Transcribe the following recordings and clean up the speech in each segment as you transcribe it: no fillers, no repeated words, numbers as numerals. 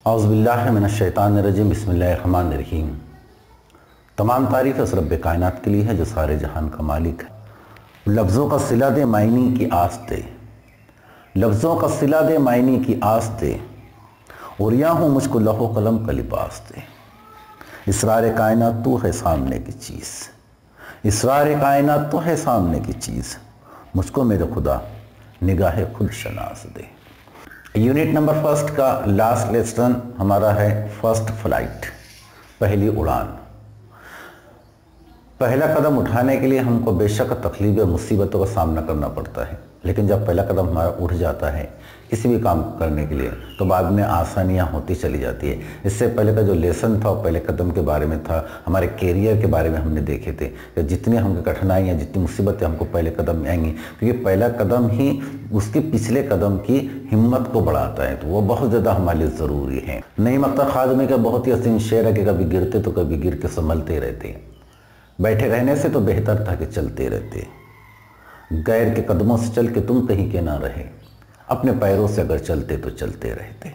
औज़ुबिल्लाहिमिनश्शैतानिर्रजीम बिस्मिल्लाहिर्रहमानिर्रहीम। तमाम तारीफ़ उस रब्बे कायनात के लिए है जो सारे जहान का मालिक है। लफ्ज़ों का सिला दे मायनी की आस दे, लफ्ज़ों का सिला दे मायनी की आस दे, और या हूँ मुझको लहो कलम का लिबास दे। इसरार कायनात तू है सामने की चीज़, इसरार कायनात तो है सामने की चीज़, मुझको मेरे खुदा निगाह खुद शनास दे। यूनिट नंबर फर्स्ट का लास्ट लेसन हमारा है फर्स्ट फ्लाइट, पहली उड़ान। पहला कदम उठाने के लिए हमको बेशक तकलीफ और मुसीबतों का सामना करना पड़ता है, लेकिन जब पहला कदम हमारा उठ जाता है किसी भी काम करने के लिए तो बाद में आसानियां होती चली जाती है। इससे पहले का जो लेसन था वो पहले कदम के बारे में था, हमारे कैरियर के बारे में हमने देखे थे कि जितनी हमको कठिनाइयाँ जितनी मुसीबतें हमको पहले कदम में आएंगी, क्योंकि पहला कदम ही उसके पिछले कदम की हिम्मत को बढ़ाता है, तो वो बहुत ज़्यादा हमारे लिए ज़रूरी है। नईम अख्तर खाज़मी का बहुत ही असीम शेर है कि कभी गिरते तो कभी गिर के संभलते रहते, बैठे रहने से तो बेहतर था कि चलते रहते। गैर के कदमों से चल के तुम कहीं के ना रहे, अपने पैरों से अगर चलते तो चलते रहते।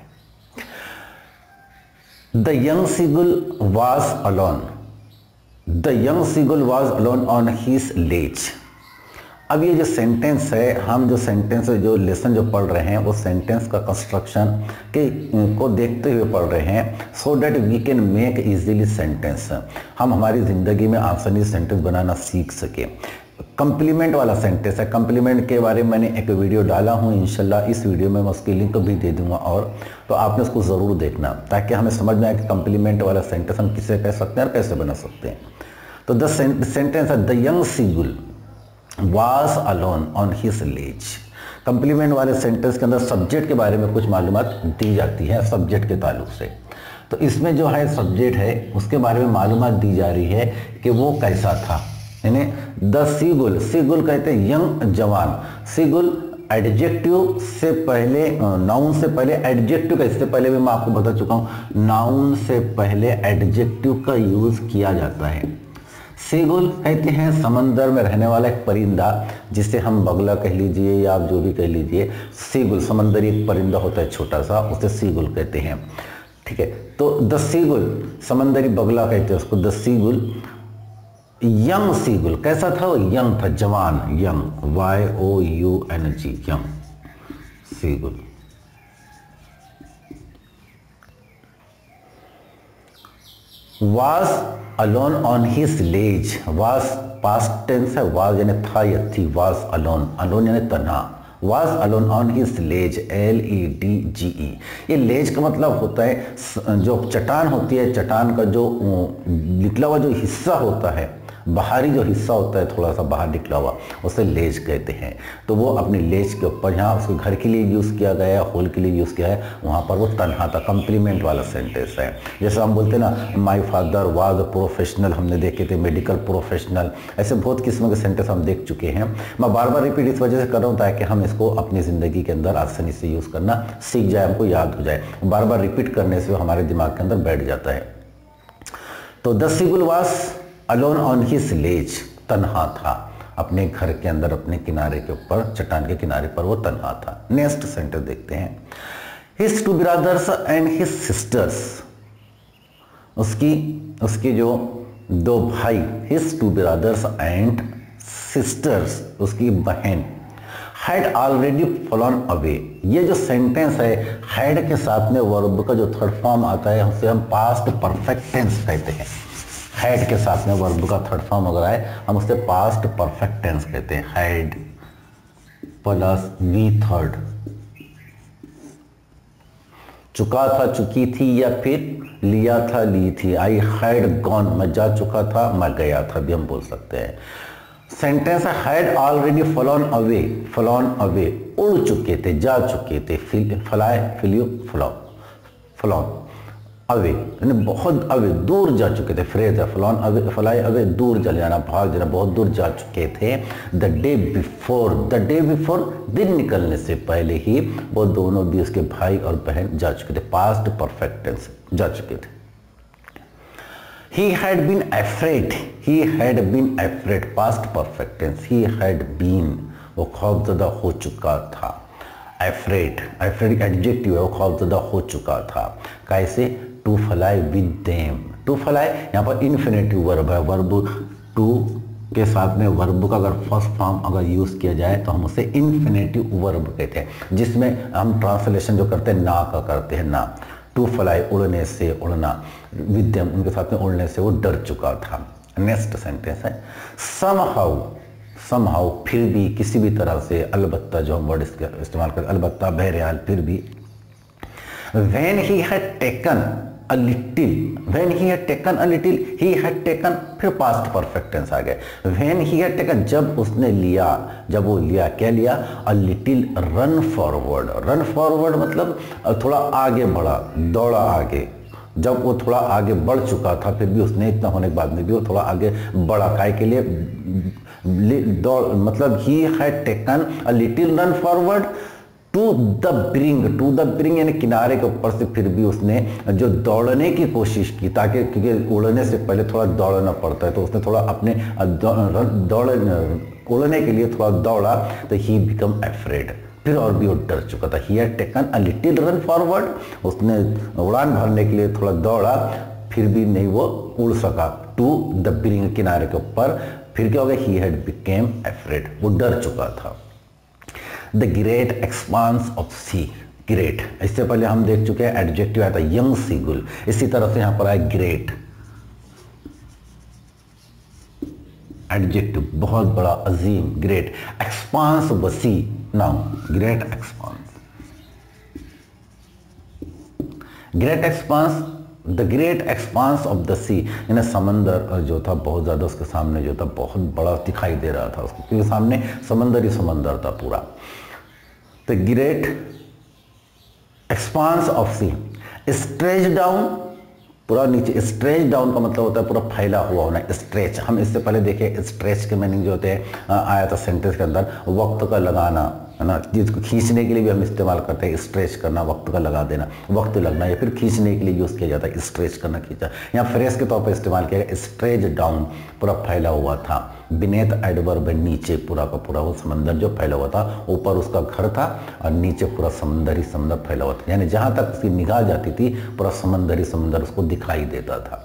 The young seagull was alone, the young seagull was alone on his ledge. अब ये जो सेंटेंस है, हम जो सेंटेंस जो लेसन जो पढ़ रहे हैं वो सेंटेंस का कंस्ट्रक्शन के को देखते हुए पढ़ रहे हैं, so that we can make easily sentence, हम हमारी ज़िंदगी में आसानी से सेंटेंस बनाना सीख सके। कंप्लीमेंट वाला सेंटेंस है, कंप्लीमेंट के बारे में मैंने एक वीडियो डाला हूँ, इंशाल्लाह इस वीडियो में मैं उसकी लिंक भी दे दूँगा, और तो आपने उसको ज़रूर देखना ताकि हमें समझ में आए कि कंप्लीमेंट वाला सेंटेंस हम किसे कह सकते हैं और कैसे बना सकते हैं। तो द सेंटेंस है the young seagull was alone on his ledge. Complement वाले सेंटेंस के अंदर सब्जेक्ट के बारे में कुछ मालूमात दी जाती है सब्जेक्ट के ताल्लुक से, तो इसमें जो है सब्जेक्ट है उसके बारे में मालूमात दी जा रही है कि वो कैसा था। यानी द सीगुल, सीगुल कहते हैं यंग जवान, सीगुल एडजेक्टिव से पहले, नाउन से पहले एडजेक्टिव का, इससे पहले भी मैं आपको बता चुका हूँ नाउन से पहले एडजेक्टिव का यूज किया जाता है। सीगुल कहते हैं समंदर में रहने वाला एक परिंदा, जिसे हम बगला कह लीजिए या आप जो भी कह लीजिए, सीगुल समंदरी एक परिंदा होता है छोटा सा, उसे सीगुल कहते हैं। ठीक है, तो द सीगुल समंदरी बगला कहते हैं उसको, द सीगुल। यंग सीगुल कैसा था? वो यंग था, जवान, young, YOUNG, young seagull. Was alone on his ledge, was past tense है, वाज यानी था या थी, वाज अलोन, अलोन यानी तन्हा, was alone on his ledge, LEDGE। ये लेज का मतलब होता है जो चट्टान होती है, चट्टान का जो निकला हुआ जो हिस्सा होता है, बाहरी जो हिस्सा होता है थोड़ा सा बाहर निकला हुआ, उसे लेज कहते हैं। तो वो अपनी लेज के ऊपर, यहाँ उसके घर के लिए यूज़ किया गया है, होल के लिए यूज़ किया है, वहाँ पर वो तन्हा था। कंप्लीमेंट वाला सेंटेंस है, जैसे हम बोलते हैं ना my father was a professional, हमने देखे थे मेडिकल प्रोफेशनल, ऐसे बहुत किस्म के सेंटेंस हम देख चुके हैं। मैं बार बार रिपीट इस वजह से कर रहा हूँ ताकि हम इसको अपनी ज़िंदगी के अंदर आसानी से यूज़ करना सीख जाए, हमको याद हो जाए। बार बार रिपीट करने से हमारे दिमाग के अंदर बैठ जाता है। तो the seagull was alone on his ledge, तन्हा था अपने घर के अंदर, अपने किनारे के ऊपर, चट्टान के किनारे पर वो तन्हा था। नेक्स्ट सेंटेंस देखते हैं, his two brothers and his sisters, उसकी जो दो भाई, his two brothers and sisters, उसकी बहन, हैड ऑलरेडी फॉलन अवे। ये जो सेंटेंस है, हैड के साथ में वर्ब का जो थर्ड फॉर्म आता है उसे हम पास्ट परफेक्ट टेंस कहते हैं। हैड के साथ में वर्ब का थर्ड फॉर्म अगर आए हम उससे पास्ट परफेक्ट टेंस कहते हैं। हैड प्लस वी थर्ड, चुका था, चुकी थी, या फिर लिया था, ली थी। आई हैड गॉन, मैं जा चुका था, मैं गया था भी हम बोल सकते हैं। सेंटेंस है had already fallen away, fallen away, उड़ चुके थे, जा चुके थे, फ्लाई, फ्लू, फॉलन अवे यानी बहुत अवे, दूर जा चुके थे। फ्रेज है फॉलन अवे, फ्लाई अवे, दूर चले जाना, भाग जाना, बहुत दूर जा चुके थे। The day before, the day before, दिन निकलने से पहले ही वो दोनों भी उसके भाई और बहन जा चुके थे। पास्ट परफेक्ट टेंस, जा चुके थे। He had been afraid, he had been afraid, past perfect tense, he had been, वो खौफज़दा हो चुका था। एफ्रेड, एफ्रेड एडजेक्टिव है, वो खौफजदा हो चुका था। कैसे? To fly with them, to fly यहाँ पर इन्फिनेटिव वर्ब है, वर्ब टू के साथ में वर्ब का अगर फर्स्ट फॉर्म अगर यूज किया जाए तो हम उसे इन्फिनेटिव वर्ब कहते हैं, जिसमें हम ट्रांसलेशन जो करते हैं ना का करते हैं, ना। टू फ्लाई उड़ने से, उड़ना, विद देम उनके साथ में उड़ने से वो डर चुका था। नेक्स्ट सेंटेंस है समहाउ, समहाउ फिर भी, किसी भी तरह से, अलबत्ता जो हम वर्ड इस्तेमाल करते, अलबत्ता, बहरहाल, फिर भी। When he had taken a little, when he had taken a little, he had taken, फिर पास्ट परफेक्ट टेंस आ गए। When he had taken, जब उसने लिया, जब वो लिया, क्या लिया? A little run forward, run forward मतलब थोड़ा आगे बढ़ा, दौड़ा आगे। जब वो थोड़ा आगे बढ़ चुका था, फिर भी उसने, इतना होने के बाद में भी वो थोड़ा आगे बढ़ा, काय के लिए? दौड़, मतलब he had taken a little run forward to the brink, to the brink यानी किनारे के ऊपर से फिर भी उसने जो दौड़ने की कोशिश की, ताकि, क्योंकि उड़ने से पहले थोड़ा दौड़ना पड़ता है, तो उसने थोड़ा अपने उड़ने के लिए थोड़ा दौड़ा, तो ही बिकम एफ्रेड, फिर और भी वो डर चुका था। He had taken a little run forward, उसने उड़ान भरने के लिए थोड़ा दौड़ा, फिर भी नहीं वो उड़ सका। टू द ब्रिंग, किनारे के ऊपर, फिर क्या हो गया? ही हैड बिकेम एफ्रेड, वो डर चुका था। The great expanse of sea, great, इससे पहले हम देख चुके हैं एडजेक्टिव आया था यंग सीगुल, इसी तरह से यहां पर आया ग्रेट, एडजेक्टिव बहुत बड़ा, अजीम, great. Expanse of sea, now great expanse, great expanse, the great expanse of the sea, यानी समंदर जो था बहुत ज़्यादा उसके सामने जो था बहुत बड़ा दिखाई दे रहा था उसको, क्योंकि सामने समंदर ही समंदर था पूरा। The great expanse of sea, stretch down, पूरा नीचे, स्ट्रेच डाउन का मतलब होता है पूरा फैला हुआ होना, स्ट्रेच। हम इससे पहले देखे स्ट्रेच के मीनिंग जो होते हैं आया था सेंटेंस के अंदर, वक्त का लगाना, है ना, जिसको खींचने के लिए भी हम इस्तेमाल करते हैं, स्ट्रेच करना, वक्त का लगा देना, वक्त लगना, या फिर खींचने के लिए यूज़ किया जाता है, स्ट्रेच करना, खींचा। यहाँ फ्रेज के तौर पर इस्तेमाल किया गया, स्ट्रेच डाउन, पूरा फैला हुआ था। बिनेथ एडवर्ब, नीचे, पूरा का पूरा वो समंदर जो फैला हुआ था, ऊपर उसका घर था और नीचे पूरा समंदर ही समंदर फैला हुआ था, यानी जहाँ तक उसकी निगाह जाती थी पूरा समंदर ही समंदर उसको दिखाई देता था।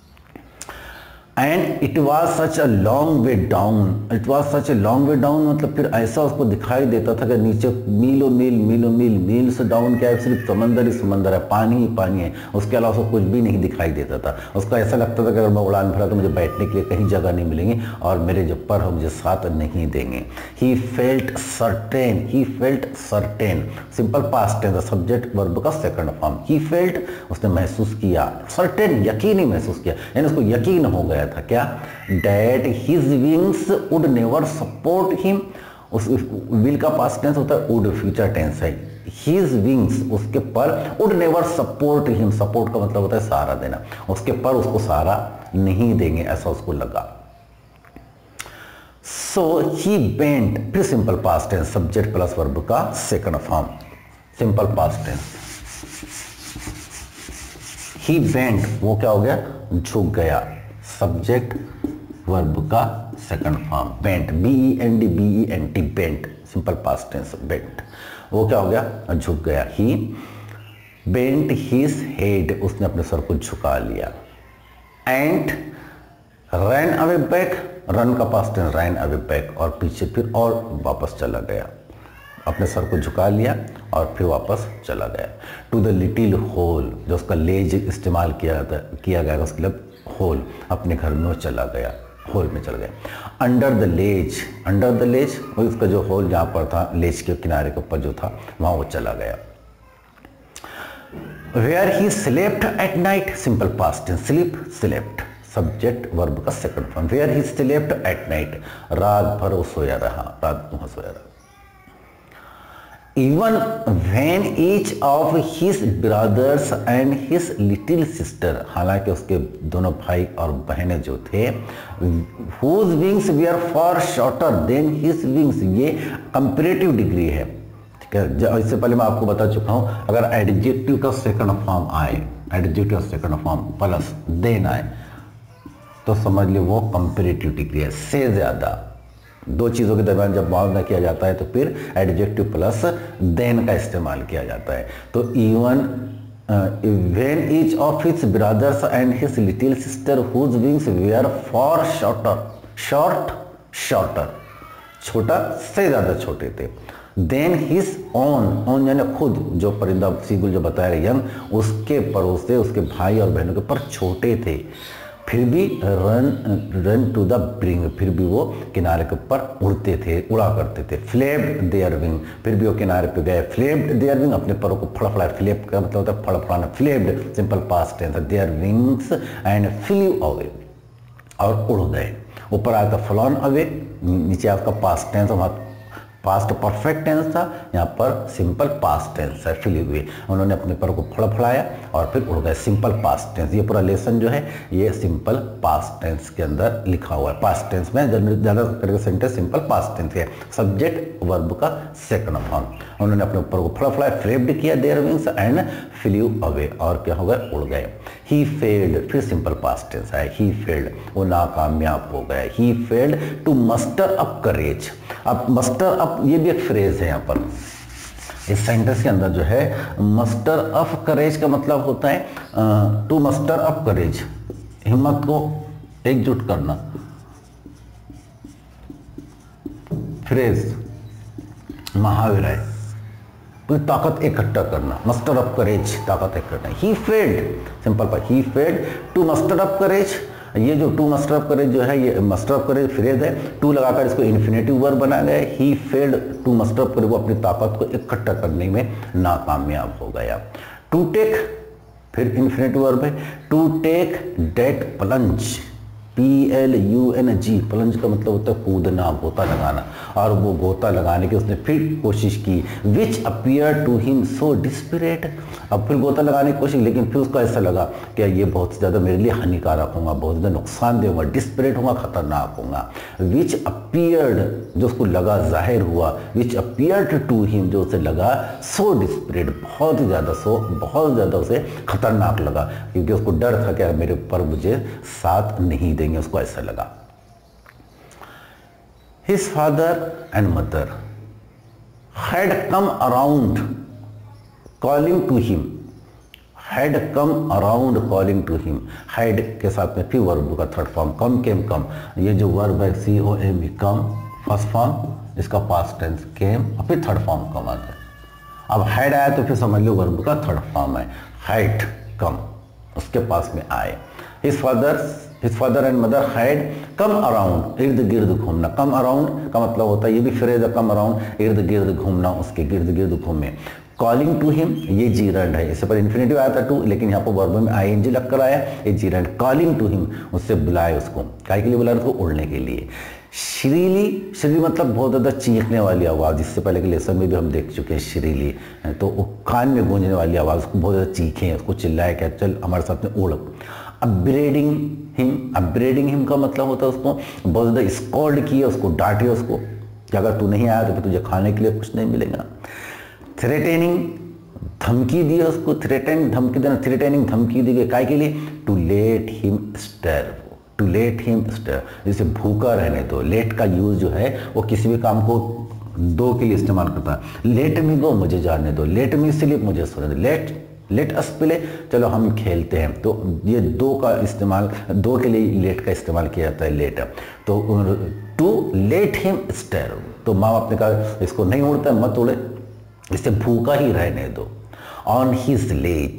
And it was such a long way down, it was such a long way down मतलब फिर ऐसा उसको दिखाई देता था कि नीचे मीलों मील, मीलों मील, मील से डाउन क्या है? सिर्फ समंदर ही समंदर है, पानी ही पानी है, उसके अलावा उसको कुछ भी नहीं दिखाई देता था। उसको ऐसा लगता था कि अगर मैं उड़ान भरा तो मुझे बैठने के लिए कहीं जगह नहीं मिलेंगी और मेरे जो पर हो मुझे साथ नहीं देंगे। He felt certain, he felt certain, simple past tense, subject verb का सेकंड फॉर्म। ही फेल्ट, उसने महसूस किया, सर्टेन यकीनी महसूस किया, यानी उसको यकीन हो गया था क्या? That his wings would never support him, उस विल का पास्ट टेंस होता है, वुड फ्यूचर टेंस है। His wings, उसके पर, would never support him, support का मतलब होता है सहारा देना, उसके पर उसको सहारा नहीं देंगे, ऐसा उसको लगा। So he bent, फिर simple past tense, subject plus verb का second form, simple past tense. He bent, वो क्या हो गया? झुक गया, सब्जेक्ट वर्ब का second form, bent, B-E-N-D, B-E-N-T, bent, simple past tense, bent, वो क्या हो गया? झुक गया। ही बेंट हिज हेड, उसने अपने सर को झुका लिया। And run away back, run का past tense run away back, और पीछे फिर और वापस चला गया, अपने सर को झुका लिया और फिर वापस चला गया। टू द लिटिल होल, जो उसका लेज इस्तेमाल किया गया उसके लिए होल, अपने घर में वो चला गया, होल में चला गया। Under the ledge, under the ledge, वही उसका जो होल जहाँ पर था, लेज के किनारे के ऊपर जो था, वहाँ वो चला गया। Where he slept at night, simple past tense, sleep, slept, subject verb का second form. Where he slept at night, रात भर वो सोया रहा, रात को सोया रहा। Even when each of his brothers and his little sister, हालांकि उसके दोनों भाई और बहनें जो थे, whose wings were far shorter than his wings, ये कंपैरेटिव डिग्री है, ठीक है। इससे पहले मैं आपको बता चुका हूं, अगर एडजेक्टिव का सेकंड फॉर्म आए, एडजेक्टिव का सेकंड फॉर्म प्लस देन आए, तो समझ लो वो कंपैरेटिव डिग्री है, से ज्यादा, दो चीज़ों के दरमियान जब मुआवजा किया जाता है तो फिर एडजेक्टिव प्लस देन का इस्तेमाल किया जाता है। तो even when each of his brothers and his little sister whose wings were far shorter छोटा से ज़्यादा छोटे थे, देन हिज ओन यानी खुद जो परिंदा सीगुल जो बताया यंग उसके पड़ोसे उसके भाई और बहनों के पर छोटे थे, फिर भी रन टू द ब्रिंग, फिर भी वो किनारे के ऊपर उड़ते थे, उड़ा करते थे। फ्लेप्ड देयर विंग, फिर भी वो किनारे पे गए। फ्लेप्ड देयर विंग, अपने परों को फड़फड़ाया। फ्लेप का मतलब होता है फड़फड़ाना। फ्लेप्ड सिंपल पास्ट टेंस है। Their wings and flew away, और उड़ गए। ऊपर आया था फ्लॉन अवे, नीचे आपका पास्ट टेंस, वहाँ पास्ट परफेक्ट टेंस था, यहाँ पर सिंपल पास्ट टेंस है। फ्लू हुए, उन्होंने अपने पर को फड़फड़ाया और फिर उड़ गए। सिंपल पास्ट टेंस, ये पूरा लेसन जो है ये सिंपल पास्ट टेंस के अंदर लिखा हुआ है। पास्ट टेंस में ज़्यादा करके सेंटेंस सिंपल पास्ट टेंस है। सब्जेक्ट वर्ब का सेकंड फॉर्म, उन्होंने अपने ऊपर को फड़फड़ाया, फ्लेप्ड किया their wings and flew away, और क्या हो गए, उड़ गए। ही फेल्ड, फिर सिंपल पास्ट टेंस है। ही फेल्ड, वो नाकामयाब हो गए। He failed to muster up courage. अब मस्टर अप ये भी एक फ्रेज है यहाँ पर इस सेंटेंस के अंदर जो है। मस्टर अप करेज का मतलब होता है टू मस्टर अप करेज, हिम्मत को एकजुट करना। फ्रेज महावीर पूरी ताकत इकट्ठा करना। मस्टर अप करेज, ताकत इकट्ठा। ही फेल्ड, सिंपल पर he failed to muster up courage. ये जो टू मस्टर अप करेज जो है ये मस्टर अप करेज फ्रेज है। टू लगाकर इसको इन्फिनेटिव वर्ब बना गया। He failed to muster up courage, वो अपनी ताकत को इकट्ठा करने में नाकामयाब हो गया। टू टेक, फिर इन्फिनेटिव वर्ब है। To take that plunge, PLUNG, plunge का मतलब होता है कूदना, गोता लगाना, और वो गोता लगाने की उसने फिर कोशिश की। Which appear to him so desperate, अब फिर गोता लगाने की कोशिश, लेकिन फिर उसको ऐसा लगा कि ये बहुत ज़्यादा मेरे लिए हानिकारक होगा, बहुत ज़्यादा नुकसानदेह होगा, डिस्परेट होगा, खतरनाक होगा। विच अपीयर्ड, जो उसको लगा, जाहिर हुआ। विच अपीयर्ड टू हिम, जो उसे लगा, सो डिस्परेट, बहुत ज़्यादा, सो बहुत ज़्यादा उसे खतरनाक लगा, क्योंकि उसको डर था कि मेरे ऊपर मुझे साथ नहीं देंगे, उसको ऐसा लगा। His father and mother had come around calling to him, had come around calling to him, had के साथ में फिर वर्ब का third form, come came come, ये जो वर्ब है COM come फर्स्ट फॉर्म, इसका पास्ट टेंस came और फिर थर्ड फॉर्म come आता है। अब had आया तो फिर समझ लो वर्ब का थर्ड फॉर्म है। had come, उसके पास में आए। His father and mother had come around, इर्द गिर्द घूमना। come around का मतलब होता है, ये भी फ्रेज है, come around, इर्द गिर्द घूमना, उसके गिर्द गिर्द घूमे। calling to him, ये जीरंड है, इससे पर इन्फिनेटिव आया था टू, लेकिन यहाँ पर वर्ब में ING लग कर आया, ये जीरंड। calling to him, उससे बुलाए उसको, काय के लिए बुलाया उसको, उड़ने के लिए। श्रीली, श्रीली मतलब बहुत ज़्यादा चीखने वाली आवाज़, जिससे पहले के लेसन में भी हम देख चुके हैं श्रीली, तो वो कान में गूंजने वाली आवाज़, उसको बहुत ज़्यादा चीखें, उसको चिल्लाए क्या, चल हमारे साथ में उड़। अपग्रेडिंग हिम का मतलब होता है उसको बहुत ज़्यादा स्कॉल्ड किए, उसको डांटे, उसको कि अगर तू नहीं आया तो फिर तुझे खाने के लिए कुछ नहीं मिलेगा। थ्रेटेनिंग, धमकी दी उसको, थ्रेटेनिंग धमकी देना, थ्रेटेनिंग धमकी दी गई, काय के लिए, to let him starve, to let him starve, जैसे भूखा रहने दो। लेट का यूज जो है वो किसी भी काम को दो के लिए इस्तेमाल करता है। लेट मी गो, मुझे जाने दो। लेट मी स्लीप, मुझे सोने दो। लेट अस प्ले, चलो हम खेलते हैं। तो ये दो का इस्तेमाल, दो के लिए लेट का इस्तेमाल किया जाता है, लेट। तो टू लेट हिम स्टार्व, तो माँ बाप ने कहा इसको नहीं उड़ता, मत उड़े, इसे भूखा ही रहने दो। ऑन हिज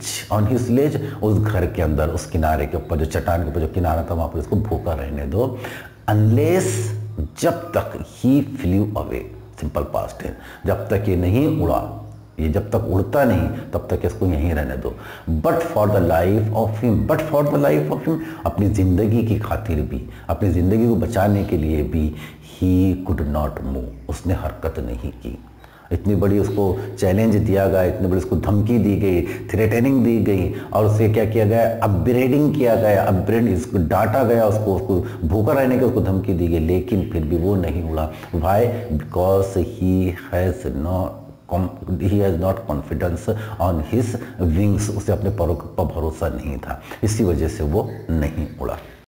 लेज, उस घर के अंदर, उस किनारे के ऊपर, जो चट्टान के ऊपर जो किनारा था वहाँ पर उसको भूखा रहने दो। अनलेस, जब तक, he flew away, simple past है, जब तक ये नहीं उड़ा, ये जब तक उड़ता नहीं तब तक इसको यहीं रहने दो। But for the life of him, but for the life of him, अपनी ज़िंदगी की खातिर भी, अपनी ज़िंदगी को बचाने के लिए भी, ही कुड नॉट मूव, उसने हरकत नहीं की। इतनी बड़ी उसको चैलेंज दिया गया, इतनी बड़ी उसको धमकी दी गई, थ्रेटनिंग दी गई, और उसे क्या किया गया, अपग्रेडिंग किया गया, अपग्रेड, इसको डांटा गया, उसको भूखा रहने की उसको धमकी दी गई, लेकिन फिर भी वो नहीं उड़ा। Why? Because he has not confidence on his wings, उसे अपने परों पर भरोसा नहीं था, इसी वजह से वो नहीं उड़ा।